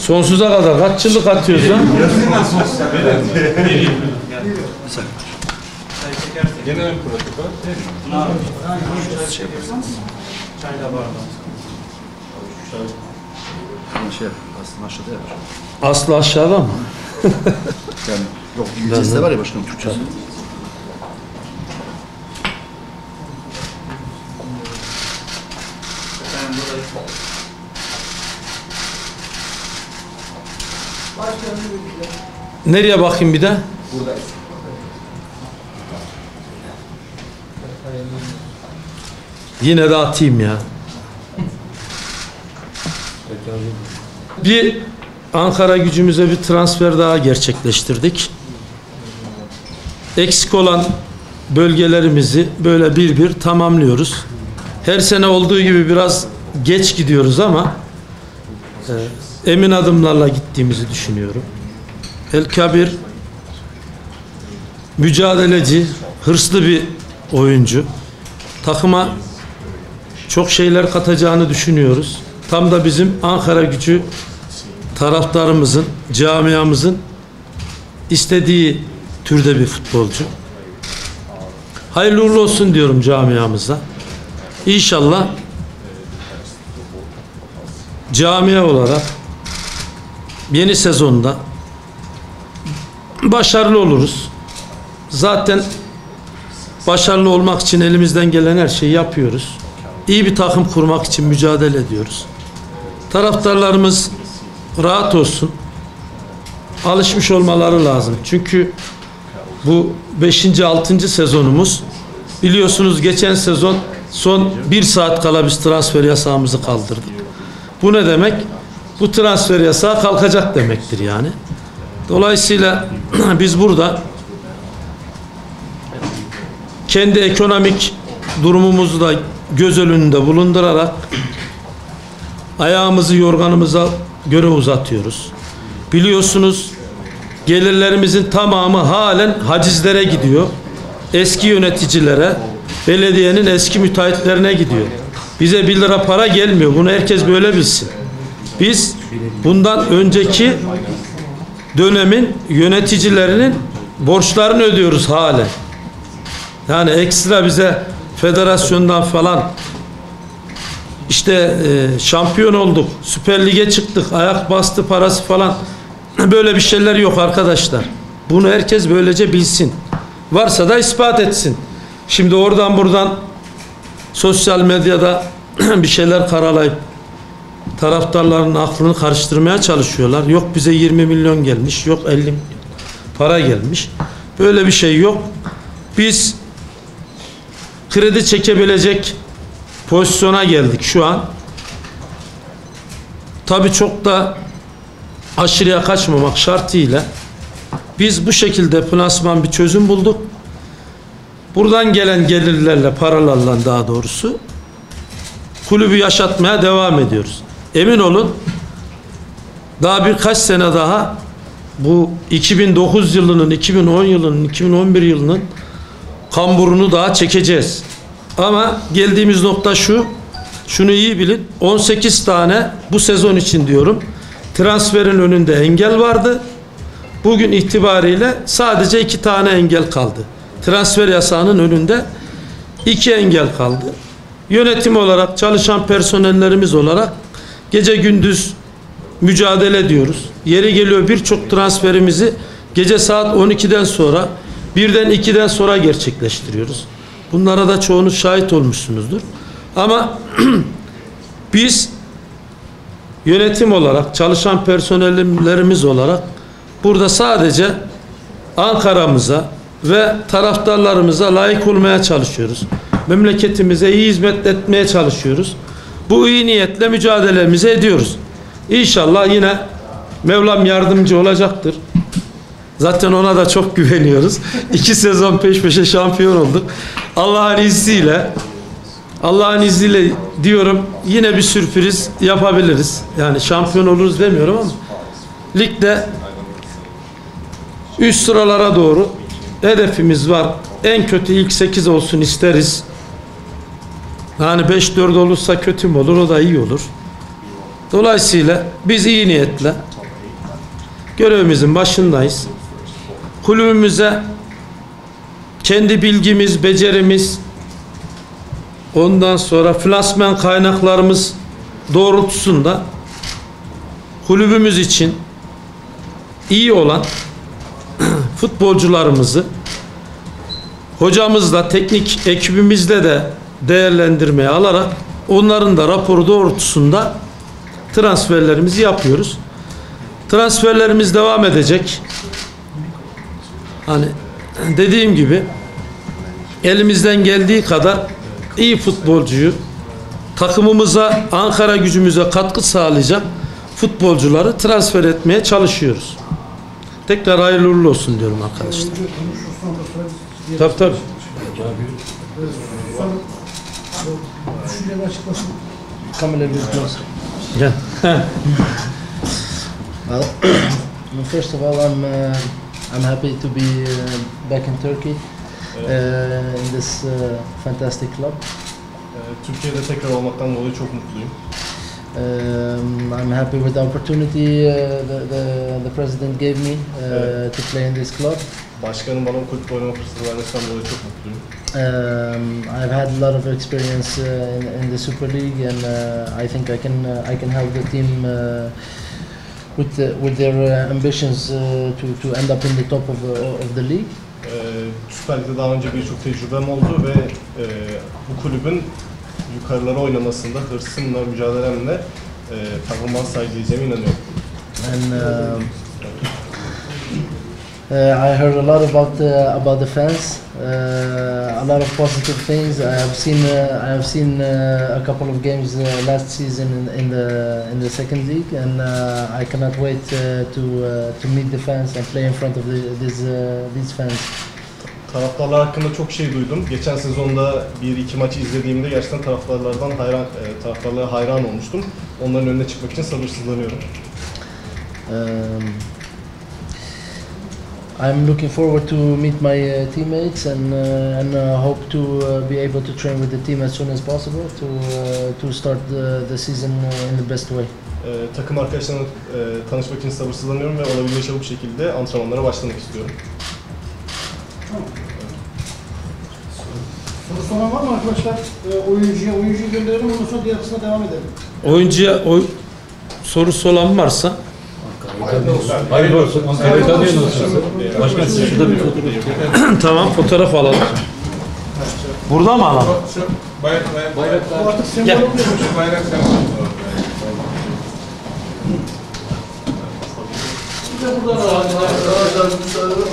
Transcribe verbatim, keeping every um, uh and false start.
Sonsuza kadar kaç yıllık atıyoruz lan? Gene ön pratik var. Çayla bardağı. Şey, aslında aşağıda yapar. Aslı aşağıda mı? Yani yok, İngilizcesi de var ya başkanım, Türkçesi. Nereye bakayım bir de? Buradayız. Yine de atayım ya. Bir Ankara Gücümüze bir transfer daha gerçekleştirdik. Eksik olan bölgelerimizi böyle bir bir tamamlıyoruz. Her sene olduğu gibi biraz geç gidiyoruz ama e, emin adımlarla gittiğimizi düşünüyorum. El Kabir mücadeleci, hırslı bir oyuncu. Takıma çok şeyler katacağını düşünüyoruz. Tam da bizim Ankara Gücü taraftarımızın, camiamızın istediği türde bir futbolcu. Hayırlı uğurlu olsun diyorum camiamıza. İnşallah camia olarak yeni sezonda başarılı oluruz. Zaten başarılı olmak için elimizden gelen her şeyi yapıyoruz. İyi bir takım kurmak için mücadele ediyoruz. Taraftarlarımız rahat olsun. Alışmış olmaları lazım. Çünkü bu beşinci altıncı sezonumuz. Biliyorsunuz geçen sezon son bir saat kala biz transfer yasağımızı kaldırdık. Bu ne demek? Bu transfer yasağı kalkacak demektir yani. Dolayısıyla biz burada kendi ekonomik durumumuzu da göz önünde bulundurarak ayağımızı yorganımıza göre uzatıyoruz. Biliyorsunuz gelirlerimizin tamamı halen hacizlere gidiyor. Eski yöneticilere, belediyenin eski müteahhitlerine gidiyor. Bize bir lira para gelmiyor. Bunu herkes böyle bilsin. Biz bundan önceki dönemin yöneticilerinin borçlarını ödüyoruz halen. Yani ekstra bize federasyondan falan işte e, şampiyon olduk, Süper Lig'e çıktık, ayak bastı parası falan, böyle bir şeyler yok arkadaşlar. Bunu herkes böylece bilsin. Varsa da ispat etsin. Şimdi oradan buradan sosyal medyada bir şeyler karalayıp taraftarların aklını karıştırmaya çalışıyorlar. Yok bize yirmi milyon gelmiş, yok elli milyon para gelmiş. Böyle bir şey yok. Biz kredi çekebilecek pozisyona geldik şu an. Tabii çok da aşırıya kaçmamak şartıyla biz bu şekilde plasman bir çözüm bulduk. Buradan gelen gelirlerle, paralarla daha doğrusu kulübü yaşatmaya devam ediyoruz. Emin olun daha birkaç sene daha bu iki bin dokuz yılının, iki bin on yılının, iki bin on bir yılının kamburunu daha çekeceğiz. Ama geldiğimiz nokta şu, şunu iyi bilin, on sekiz tane bu sezon için diyorum transferin önünde engel vardı. Bugün itibariyle sadece iki tane engel kaldı. Transfer yasağının önünde iki engel kaldı. Yönetim olarak, çalışan personellerimiz olarak gece gündüz mücadele ediyoruz. Yeri geliyor birçok transferimizi gece saat on ikiden sonra, birden ikiden sonra gerçekleştiriyoruz. Bunlara da çoğunuz şahit olmuşsunuzdur. Ama biz yönetim olarak, çalışan personellerimiz olarak burada sadece Ankara'mıza ve taraftarlarımıza layık olmaya çalışıyoruz. Memleketimize iyi hizmet etmeye çalışıyoruz. Bu iyi niyetle mücadelemizi ediyoruz. İnşallah yine Mevlam yardımcı olacaktır. Zaten ona da çok güveniyoruz. İki sezon peş peşe şampiyon olduk. Allah'ın izniyle Allah'ın izniyle diyorum yine bir sürpriz yapabiliriz. Yani şampiyon oluruz demiyorum ama ligde üst sıralara doğru hedefimiz var. En kötü ilk sekiz olsun isteriz. Yani beş dört olursa kötü mü olur? O da iyi olur. Dolayısıyla biz iyi niyetle görevimizin başındayız. Kulübümüze kendi bilgimiz, becerimiz, ondan sonra finansman kaynaklarımız doğrultusunda kulübümüz için iyi olan futbolcularımızı hocamızla, teknik ekibimizle de değerlendirmeye alarak onların da raporu doğrultusunda transferlerimizi yapıyoruz. Transferlerimiz devam edecek. Hani dediğim gibi elimizden geldiği kadar iyi futbolcuyu, takımımıza, Ankara gücümüze katkı sağlayacak futbolcuları transfer etmeye çalışıyoruz. Tekrar hayırlı uğurlu olsun diyorum arkadaşlar. Tabii tabii. Kamera close. Gel. Well, first of all, I'm uh, I'm happy to be uh, back in Turkey uh, in this uh, fantastic club. Ee, Türkiye'de tekrar olmaktan dolayı çok mutluyum. Um, I'm happy with the opportunity uh, the, the the president gave me uh, to play in this club. Başkanım bana bu kulüpte oynama fırsatı vermesinden dolayı çok mutluyum. Um, I've had a lot of experience uh, in, in the Super League, and uh, I think I can uh, I can help the team uh, with the, with their uh, ambitions uh, to to end up in the top of the, of the league. Ee, Süper Lig'de daha önce birçok tecrübem oldu ve e, bu kulübün yukarılara oynamasında hırsımla, mücadelemle e, performans sergileyeceğime inanıyorum. And um, uh, I heard a lot about uh, about the fans, uh, a lot of positive things. I have seen uh, I have seen uh, a couple of games uh, last season in, in the in the second league, and uh, I cannot wait uh, to uh, to meet the fans and play in front of the, these uh, these fans. Taraftarlar hakkında çok şey duydum. Geçen sezonda bir iki maçı izlediğimde gerçekten taraftarlardan hayran, e, taraftarlara hayran olmuştum. Onların önüne çıkmak için sabırsızlanıyorum. Um, I'm looking forward to meet my uh, teammates and uh, and uh, hope to uh, be able to train with the team as soon as possible to uh, to start the, the season uh, in the best way. E, takım arkadaşlarımla e, tanışmak için sabırsızlanıyorum ve olabildiğince çabuk şekilde antrenmanlara başlamak istiyorum. Soru soran var mı arkadaşlar? Ee, oyuncuya, oyuncuyu gönderelim, ondan sonra diğer kısma devam edelim. Oyuncuya oy, sorusu olan varsa Hayırlı olsun. Ankara'yı tanıyor musunuz? Başkan size şurada bir fotoğraf. tamam, fotoğraf alalım. Burada mı alalım? Bayrak, bayrak, bayrak. Bu artık sembol Gel. oluyor. Bayrak Bir de burada